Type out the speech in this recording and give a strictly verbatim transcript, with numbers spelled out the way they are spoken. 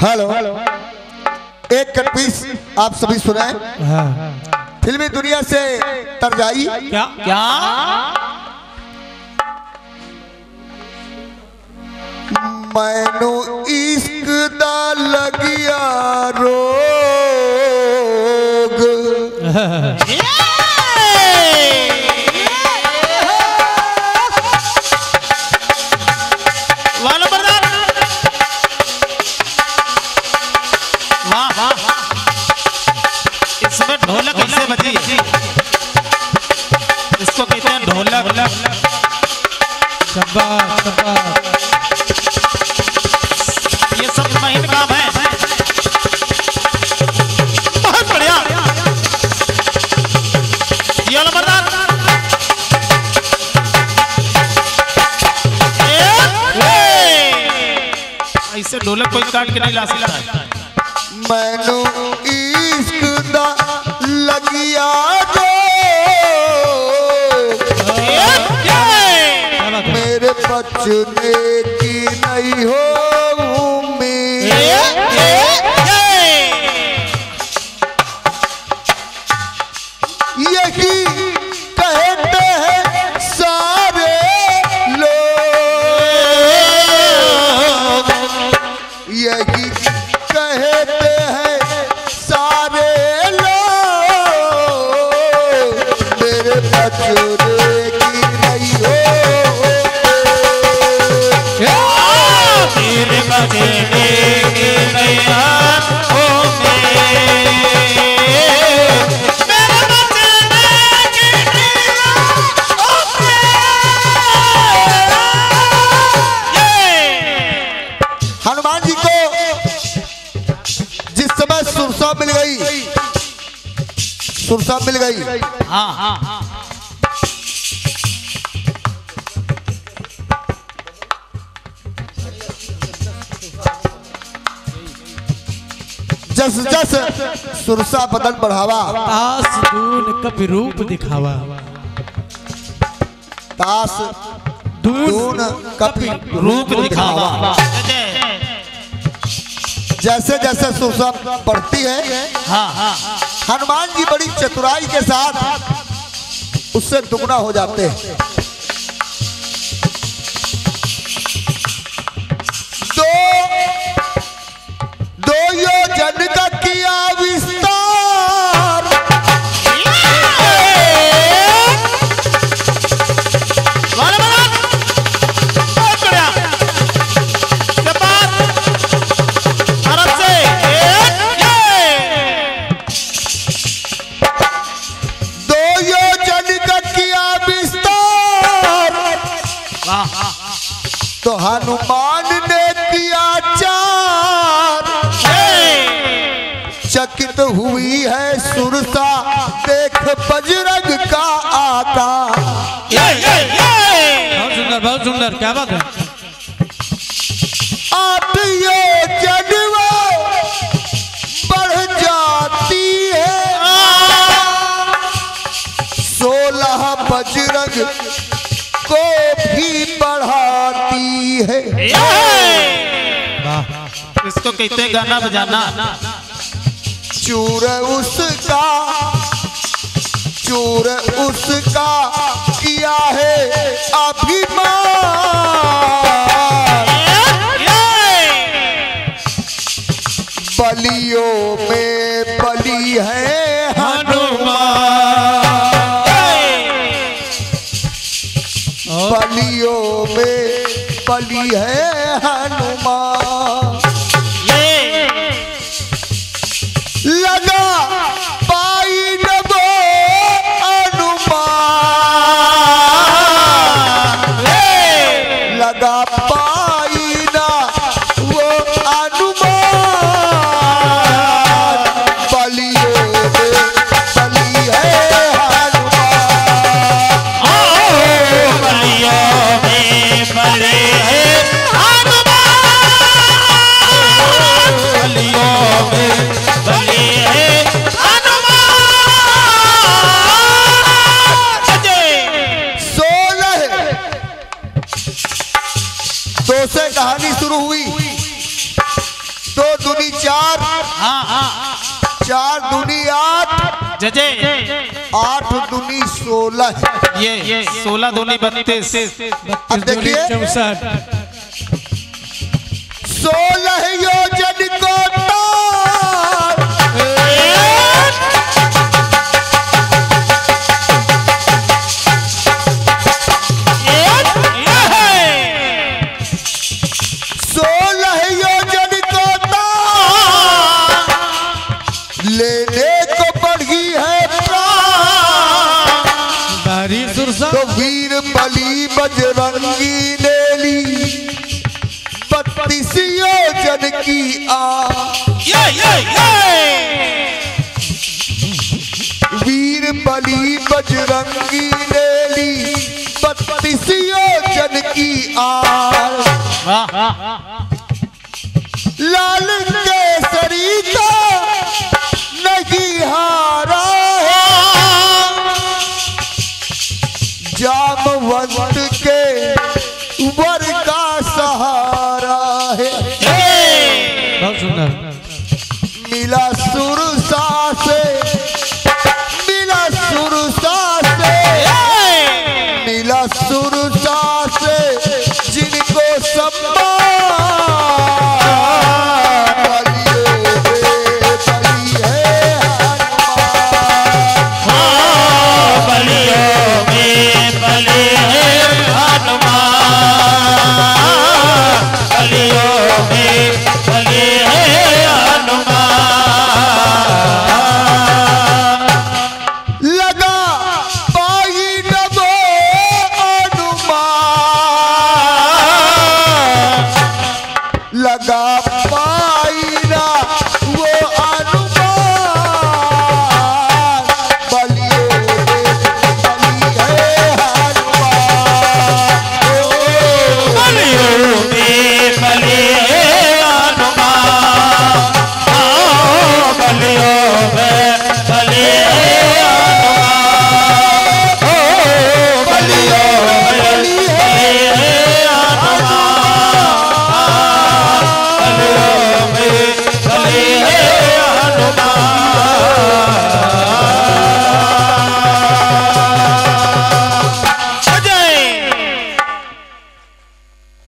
Hello, एक cut piece आप सभी सुनाए। हाँ। फिल्मी दुनिया से तरजाई क्या क्या मैनू इश्क दा लगिया रोग इसमें ढोलक कैसे बजी? इसको कहते हैं ढोलक। शाबाश शाबाश, ये सब महीन काम है। बहुत बढ़िया, ये नंबरदार। ऐसे ढोलक कोई काट के नहीं ला सकता है। मैनू इश्क दा लगिया मेरे बचने की नहीं हो उम्मीद। यही कहते हैं सारे लोग, यही कहते हैं सारे लोग मेरे बचने की नहीं हो, मेरे बचने की नहीं हो, हनुमान जी को जिस समय सुरसा मिल गई, सुरसा मिल गई, हाँ हाँ हाँ, जस जस सुरसा बदन बढ़ावा, तास दून कपि रूप दिखावा, तास दून कपि रूप दिखावा। जैसे जैसे सुरसा बढ़ती है, हाँ हाँ, हनुमान जी बड़ी चतुराई के साथ उससे दुगना हो जाते हैं। दो दो योजन का किया विस्तार, दो योजन का किया विस्तार, तो हनुमान ने किया चार। चकित हुई है सुरसा देख बजरंग का आकार। बहुत सुंदर बहुत सुंदर, क्या बात है। आठ योजन वो बढ़ जाती है, सोलह बजरंग को भी बढ़ाती है। इसको कहते हैं गाना बजाना। चूर उसका चूर उसका किया है अभिमान, बलियों में बली है हनुमान, बलियों में बली है हनुमान। लगा पाई न वो अनुमान, लगा पाई ना वो अनुमान, बलियों में बली है हनुमान, बलियों में बली है हनुमान, बलियों में बली है हनुमान। सोलह दो से कहानी शुरू हुई, दो दूनी चार, हाँ हाँ चार दूनी आठ, जजे आठ दूनी सोलह, ये ये सोलह दूनी बत्तीस। अब देखिए चौसठ। सोलह योजन को तार, सोलह योजन को तार, लेने को बढ़ी है प्राण, बारी सुरसा। तो वीर बली बजरंगी ने ली बत्तीस योजन की आ, ये ये ये वीर बली बजरंगी ने ली बत्तीस योजन की आर, वाह लाल केसरी का नहीं हारा है, जामवंत